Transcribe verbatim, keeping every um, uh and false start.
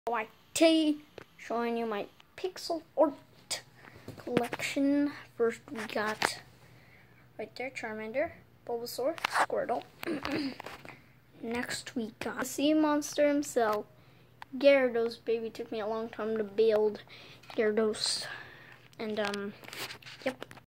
Y T, showing you my pixel art collection. First we got right there Charmander, Bulbasaur, Squirtle. Next we got the sea monster himself, Gyarados. Baby, took me a long time to build Gyarados. And um, yep.